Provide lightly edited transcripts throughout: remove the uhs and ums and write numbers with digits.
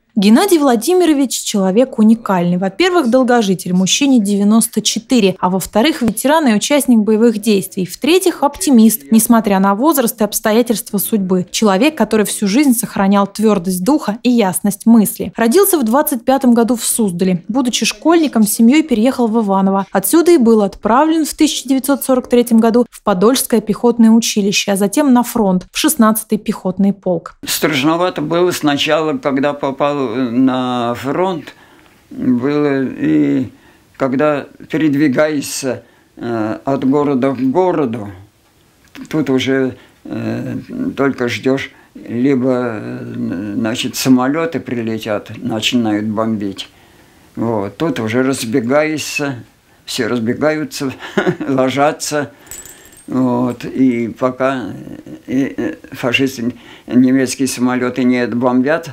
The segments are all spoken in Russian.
Геннадий Владимирович – человек уникальный. Во-первых, долгожитель, мужчине 94, а во-вторых, ветеран и участник боевых действий. В-третьих, оптимист, несмотря на возраст и обстоятельства судьбы. Человек, который всю жизнь сохранял твердость духа и ясность мысли. Родился в 25 году в Суздале. Будучи школьником, с семьей переехал в Иваново. Отсюда и был отправлен в 1943 году в Подольское пехотное училище, а затем на фронт, в 16-й пехотный полк. Страшновато было сначала, когда попал на фронт, было, и когда передвигаешься от города к городу, тут уже только ждешь, либо значит, самолеты прилетят, начинают бомбить. Вот. Тут уже разбегаешься, все разбегаются, ложатся. Вот. И пока фашисты немецкие самолеты не отбомбят,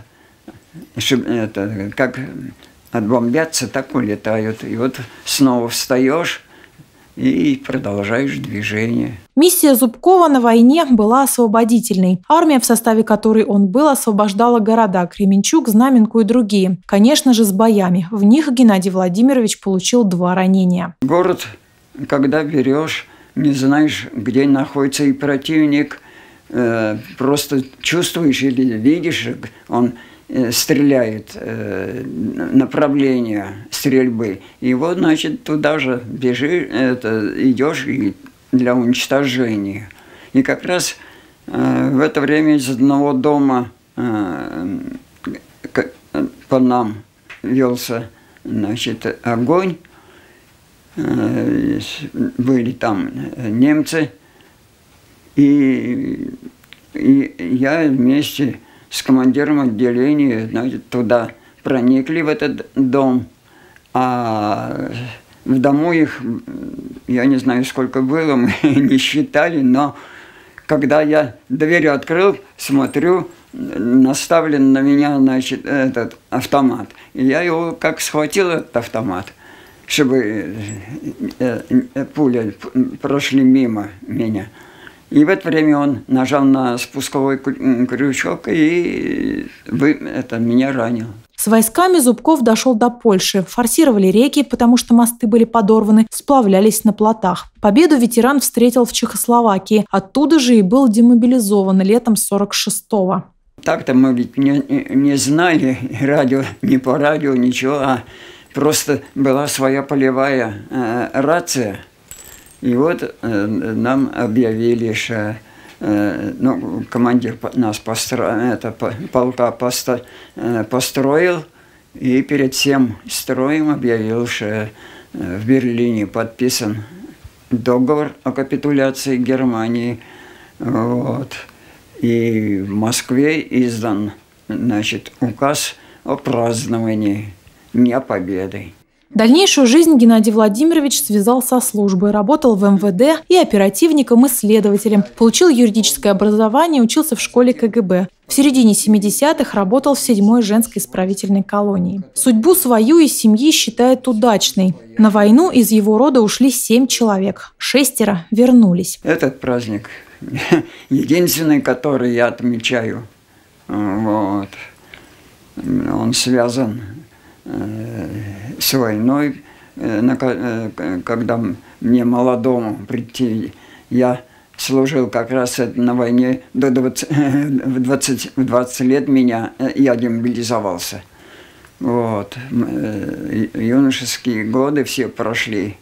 как отбомбятся, так улетают. И вот снова встаешь и продолжаешь движение. Миссия Зубкова на войне была освободительной. Армия, в составе которой он был, освобождала города Кременчуг, Знаменку и другие. Конечно же, с боями. В них Геннадий Владимирович получил 2 ранения. Город, когда берешь, не знаешь, где находится и противник, просто чувствуешь или видишь, он стреляет, направление стрельбы. И вот, значит, туда же бежишь, идешь и для уничтожения. И как раз в это время из одного дома по нам велся, значит, огонь. Были там немцы. И я вместе с командиром отделения, значит, туда проникли, в этот дом. А в дому их, я не знаю, сколько было, мы не считали, но когда я дверь открыл, смотрю, наставлен на меня, значит, этот автомат. И я его как схватил, этот автомат, чтобы пули прошли мимо меня. И в это время он нажал на спусковой крючок и меня ранил. С войсками Зубков дошел до Польши. Форсировали реки, потому что мосты были подорваны, сплавлялись на плотах. Победу ветеран встретил в Чехословакии. Оттуда же и был демобилизован летом 46-го. Так-то мы ведь не знали радио, не по радио, ничего, а просто была своя полевая рация. И вот нам объявили, что командир нас полка построил, и перед всем строем объявил, что в Берлине подписан договор о капитуляции Германии. Вот. И в Москве издан, значит, указ о праздновании Дня Победы. Дальнейшую жизнь Геннадий Владимирович связал со службой, работал в МВД и оперативником-исследователем, получил юридическое образование, учился в школе КГБ. В середине 70-х работал в 7-й женской исправительной колонии. Судьбу свою и семьи считает удачной. На войну из его рода ушли 7 человек, 6 вернулись. Этот праздник единственный, который я отмечаю, вот, он связан с войной, когда мне молодому прийти, я служил как раз на войне до 20 лет я демобилизовался. Вот. Юношеские годы все прошли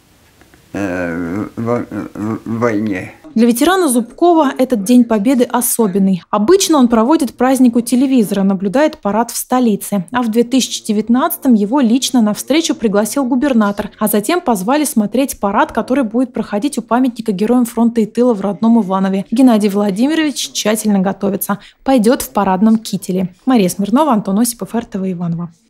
в войне. Для ветерана Зубкова этот День Победы особенный. Обычно он проводит праздник у телевизора, наблюдает парад в столице. А в 2019-м его лично на встречу пригласил губернатор, а затем позвали смотреть парад, который будет проходить у памятника Героям фронта и тыла в родном Иванове. Геннадий Владимирович тщательно готовится. Пойдет в парадном кителе. Мария Смирнова, Антон Осипов, РТВ Иваново.